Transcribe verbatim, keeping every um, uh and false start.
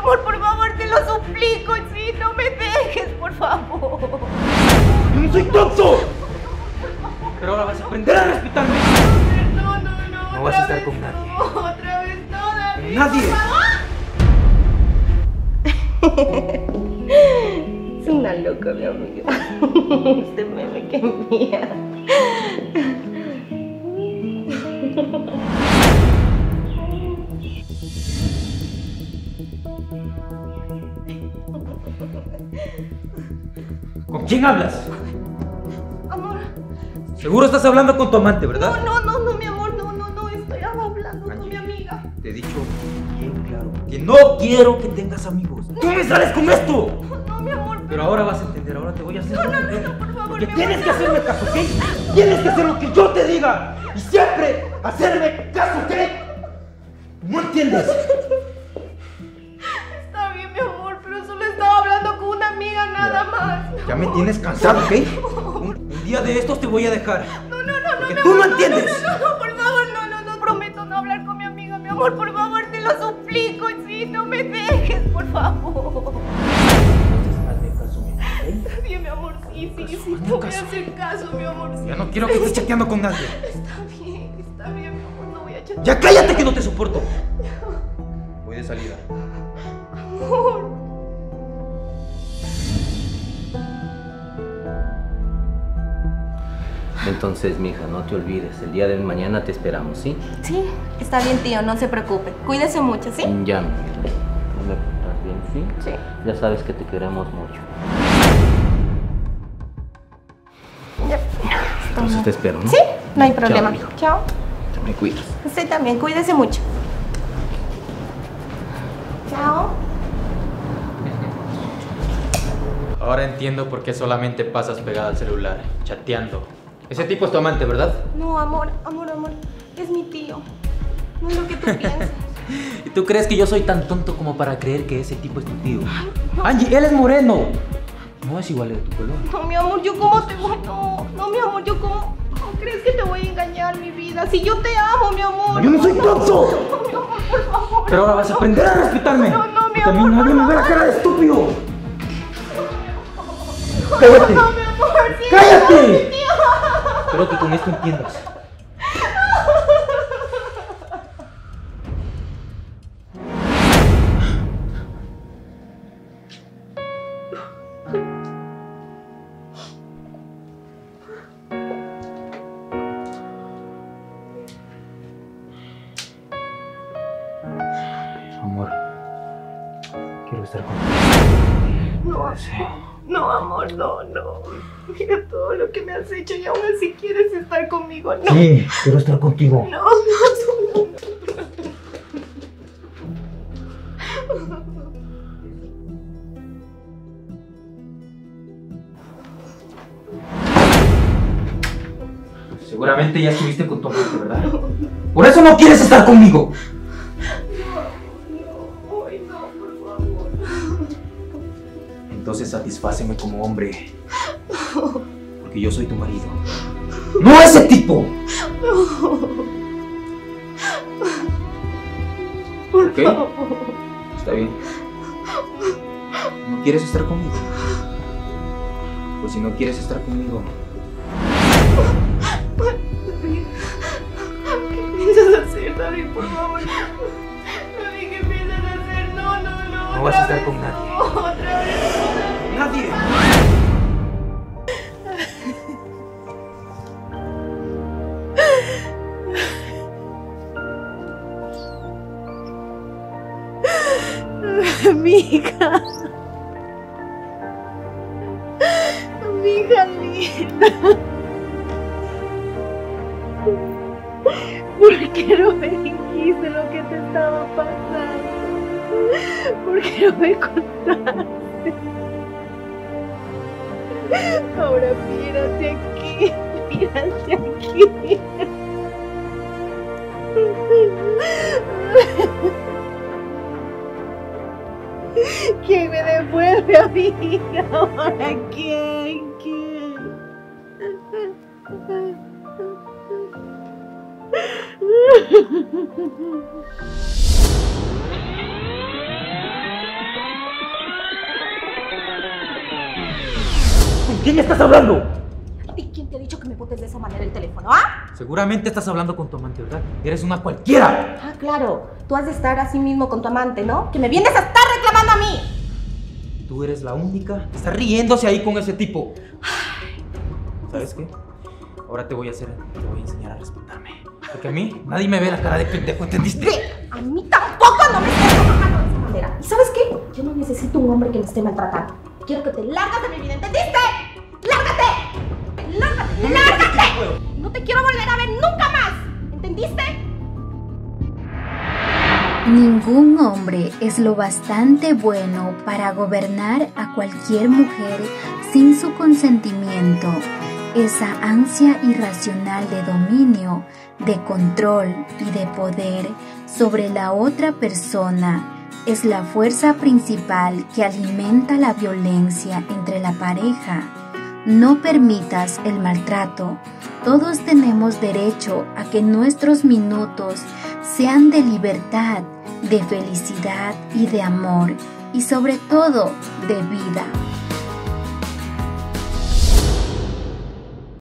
amor, por favor, te lo suplico, sí, no me dejes, por favor. ¡No soy tonto! Pero ahora vas a aprender a respetarme. No, no, no. No vas a estar con nadie. No, otra vez no, David. ¡Nadie! Es una loca, mi amiga. Este meme que envía. ¿Con quién hablas? Amor. Seguro estás hablando con tu amante, ¿verdad? No, no, no, no, mi amor, no, no, no. Estoy hablando con mi amiga. Te he dicho bien claro que no quiero que tengas amigos. ¡Tú me sales con esto! No, mi amor. Pero ahora vas a entender, ahora te voy a hacer No, no, entender. no, no, por favor, Porque mi tienes amor. que hacerme caso, ¿ok? Tienes que hacer lo que yo te diga. Y siempre hacerme caso, ¿ok? ¿No entiendes? Está bien, mi amor, pero solo estaba hablando con una amiga nada más. Ya me tienes cansado, ¿ok? Un, un día de estos te voy a dejar. No, no, no, no. Porque no, tú no no, entiendes. No, no, no, por favor, no, no, no. Prometo no hablar con mi amiga, mi amor, por favor, te lo suplico, sí, no me dejes, por favor. Entonces hazme caso, mi amor, ¿ok? Está bien, mi amor, sí, sí, sí, hazme te voy a caso. hacer caso, mi amor. Sí. Ya no quiero que estés chateando con nadie. Está bien, está bien, mi amor, no voy a chatear. ¡Ya cállate que no te soporto! Voy de salida. Amor. Entonces, mija, no te olvides, el día de mañana te esperamos, ¿sí? Sí, está bien, tío, no se preocupe. Cuídese mucho, ¿sí? Ya, mi vida. ¿Estás bien, sí? Sí. Ya sabes que te queremos mucho. Ya. Entonces te espero, ¿no? Sí, no hay problema. Chao, mijo. Chao. Te me cuidas. Usted también, cuídese mucho. Chao. Ahora entiendo por qué solamente pasas pegada al celular, chateando. Ese tipo es tu amante, ¿verdad? No, amor, amor, amor. Es mi tío. No es lo que tú piensas. ¿Y tú crees que yo soy tan tonto como para creer que ese tipo es tu tío? Angie, él es moreno. No es igual de tu color. No, mi amor, yo cómo te voy. No, no, mi amor, yo cómo. ¿Cómo crees que te voy a engañar, mi vida? Si yo te amo, mi amor. ¡Yo no soy tonto! No, mi amor, por favor. Pero ahora vas a aprender a respetarme. No, no, mi Porque a mí amor, nadie por me ve la favor. cara de estúpido. No, ¡Cállate! no, mi amor, sí. ¡Cállate! No, mi tío. Espero que con esto entiendas. Amor, quiero estar contigo. No, no, amor, no, no. Mira todo lo que me has hecho y aún así quieres estar conmigo, no. Sí, quiero estar contigo. No, no, no, no. Seguramente ya estuviste con tu amante, ¿verdad? Por eso no quieres estar conmigo. No, ay, no, por favor. Entonces satisfáceme como hombre. Porque yo soy tu marido. ¡No ese tipo! Por ¿Ok? favor. Está bien. ¿No quieres estar conmigo? Pues si no quieres estar conmigo, ¿Qué piensas hacer, David? Por favor. David, ¿qué piensas hacer? No, no, no. No vas a otra estar vez con no, nadie. Otra vez no, David. ¡nadie! Amiga. Amiga linda. ¿Por qué no me dijiste lo que te estaba pasando? ¿Por qué no me contaste? Ahora mírate aquí, mírate aquí. ¿Quién me devuelve a mi hija? ¿Ahora quién? ¿Quién? quién estás hablando? ¿Y quién te ha dicho que me botes de esa manera el teléfono, ah? Seguramente estás hablando con tu amante, ¿verdad? Eres una cualquiera. Ah, claro. Tú has de estar así mismo con tu amante, ¿no? Que me vienes a estar reclamando a mí. Tú eres la única que está riéndose ahí con ese tipo. ¿Sabes qué? Ahora te voy a hacer, te voy a enseñar a respetarme. Porque a mí nadie me ve la cara de pendejo, ¿entendiste? Sí, a mí tampoco no me estés tratando de esa manera. ¿Y sabes qué? Yo no necesito un hombre que me esté maltratando. Quiero que te largas de mi vida, ¿entendiste? ¡Lárgate! ¡Lárgate! ¡Lárgate! No te quiero volver a ver nunca más. ¿Entendiste? Ningún hombre es lo bastante bueno para gobernar a cualquier mujer sin su consentimiento. Esa ansia irracional de dominio, de control y de poder sobre la otra persona es la fuerza principal que alimenta la violencia entre la pareja. No permitas el maltrato. Todos tenemos derecho a que nuestros minutos sean de libertad, de felicidad y de amor, y sobre todo de vida.